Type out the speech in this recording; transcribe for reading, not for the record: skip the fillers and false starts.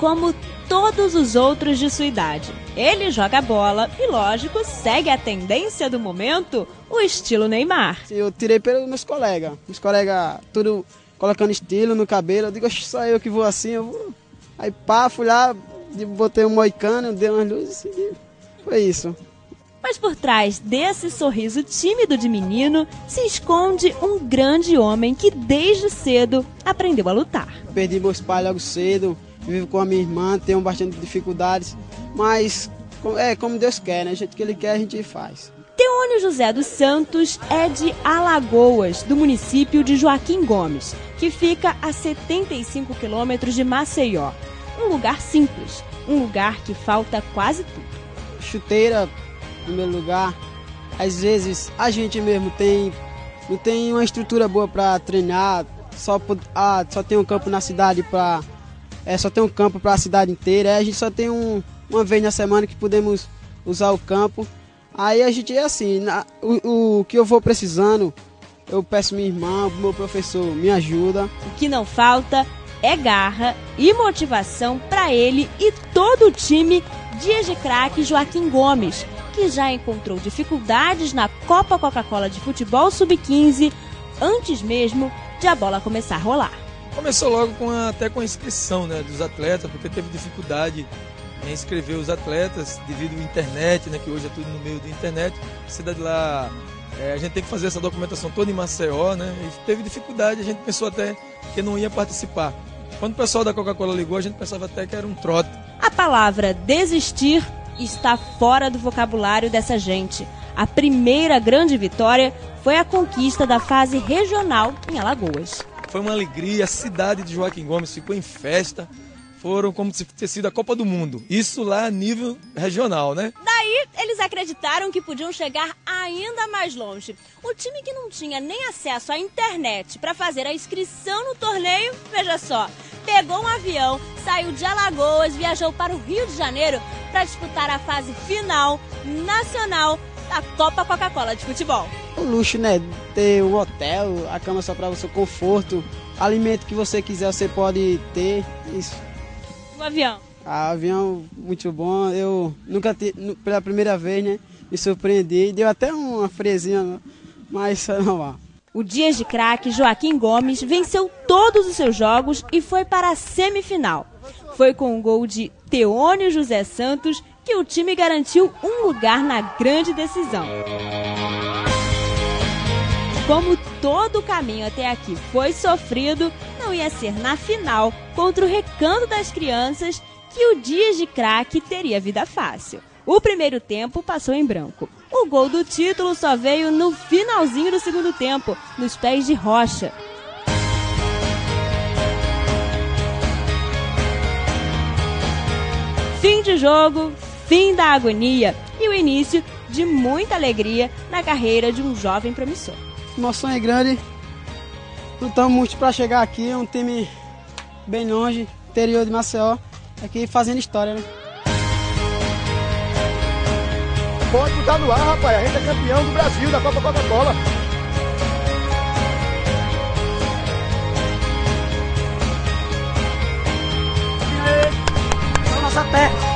como todos os outros de sua idade. Ele joga bola e, lógico, segue a tendência do momento, o estilo Neymar. Eu tirei pelos meus colegas tudo colocando estilo no cabelo. Eu digo, só eu que vou assim, eu vou. Aí pá, fui lá, botei um moicano, dei umas luzes e foi isso. Mas por trás desse sorriso tímido de menino se esconde um grande homem que desde cedo aprendeu a lutar. Perdi meus pais logo cedo, vivo com a minha irmã, tenho bastante dificuldades, mas como Deus quer, né? Do jeito que Ele quer a gente faz. Teônio José dos Santos é de Alagoas, do município de Joaquim Gomes, que fica a 75 quilômetros de Maceió. Um lugar simples, um lugar que falta quase tudo. Chuteira, em primeiro lugar. Às vezes a gente mesmo não tem uma estrutura boa para treinar, só tem um campo na cidade só tem um campo para a cidade inteira. A gente só tem uma vez na semana que podemos usar o campo. Aí a gente é assim, o que eu vou precisando, eu peço minha irmã, meu professor me ajuda. O que não falta é garra e motivação para ele e todo o time Dias de Craque Joaquim Gomes, que já encontrou dificuldades na Copa Coca-Cola de Futebol Sub-15 antes mesmo de a bola começar a rolar. Começou logo até com a inscrição, né, dos atletas, porque teve dificuldade em inscrever os atletas devido à internet, né, que hoje é tudo no meio da internet. Precisa de lá, a gente tem que fazer essa documentação toda em Maceió, né, e teve dificuldade, a gente pensou até que não ia participar. Quando o pessoal da Coca-Cola ligou, a gente pensava até que era um trote. A palavra desistir está fora do vocabulário dessa gente. A primeira grande vitória foi a conquista da fase regional em Alagoas. Foi uma alegria, a cidade de Joaquim Gomes ficou em festa. Foram como se tivesse sido a Copa do Mundo. Isso lá a nível regional, né? Daí, eles acreditaram que podiam chegar ainda mais longe. O time que não tinha nem acesso à internet para fazer a inscrição no torneio, veja só, pegou um avião, saiu de Alagoas, viajou para o Rio de Janeiro para disputar a fase final nacional da Copa Coca-Cola de Futebol. O luxo, né? Ter um hotel, a cama só para o seu conforto, alimento que você quiser, você pode ter, isso. O avião? Avião muito bom, eu nunca pela primeira vez, né? Me surpreendi, deu até uma frezinha, mas não vá. O Dias de Craque Joaquim Gomes venceu todos os seus jogos e foi para a semifinal. Foi com o gol de Teônio José Santos que o time garantiu um lugar na grande decisão. Como todo o caminho até aqui foi sofrido, não ia ser na final, contra o Recanto das Crianças, que o Dias de Craque teria vida fácil. O primeiro tempo passou em branco. O gol do título só veio no finalzinho do segundo tempo, nos pés de Rocha. Fim de jogo, fim da agonia e o início de muita alegria na carreira de um jovem promissor. A emoção é grande, lutamos muito para chegar aqui, é um time bem longe, interior de Maceió, aqui fazendo história, né? Pode botar no ar, rapaz, a gente é campeão do Brasil, da Copa Coca-Cola. Nossa terra!